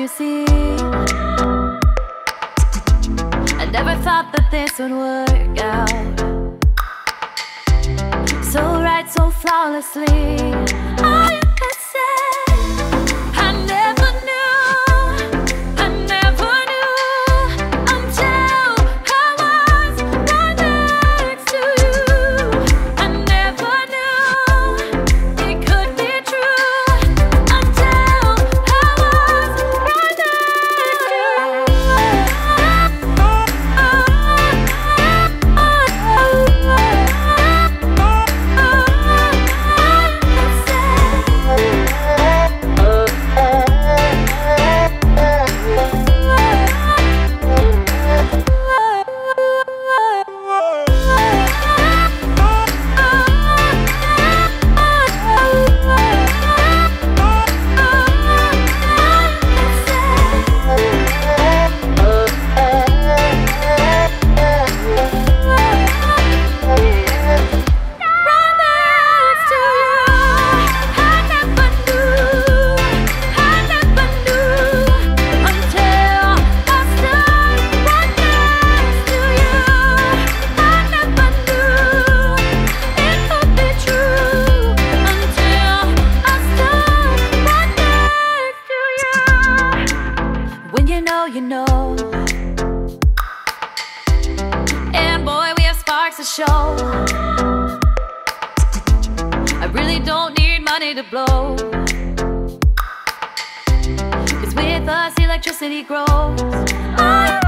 you see, I never thought that this would work out so right, so flawlessly. All you could say, I never knew, I never knew until I was right next to you. I never knew it could be true until I was right next to you know. And boy, we have sparks to show. I really don't need money to blow, 'cause with us electricity grows.